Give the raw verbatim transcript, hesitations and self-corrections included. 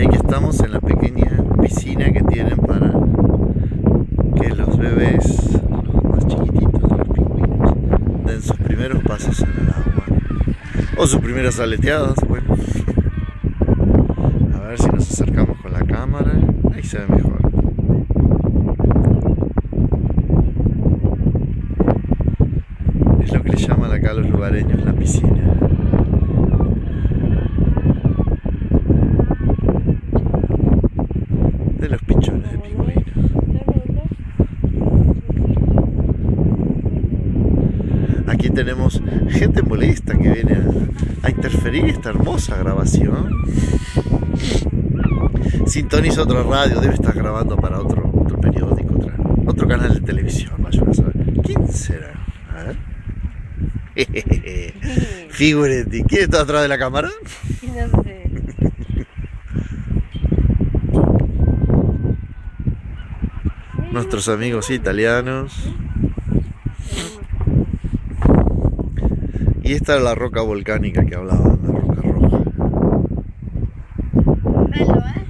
Y aquí estamos en la pequeña piscina que tienen para que los bebés, los más chiquititos de los pingüinos, den sus primeros pasos en el agua. O sus primeras aleteadas, bueno. A ver si nos acercamos con la cámara. Ahí se ve mejor. Es lo que le llaman acá a los lugareños la piscina. De los pichones de pingüinos. Aquí tenemos gente molesta que viene a, a interferir esta hermosa grabación. Sintoniza otra radio, debe estar grabando para otro, otro periódico, otra, otro canal de televisión, vayan a saber. ¿Quién será? A ver. Figuretti, ¿quién está atrás de la cámara? No sé. Nuestros amigos italianos. Y esta es la roca volcánica que hablaban, la roca roja. Bello, ¿eh?